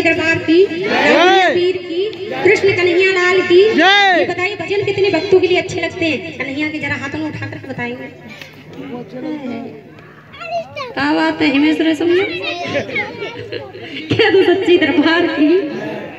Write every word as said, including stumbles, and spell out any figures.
दरबार की, पीर की, कृष्ण कन्हैया लाल की। ये बताइए भजन कितने भक्तों के लिए अच्छे लगते हैं? कन्हैया के जरा हाथों में उठा कर बताएंगे। क्या बात है हिमेश रे, समझो क्या तो सच्ची दरबार की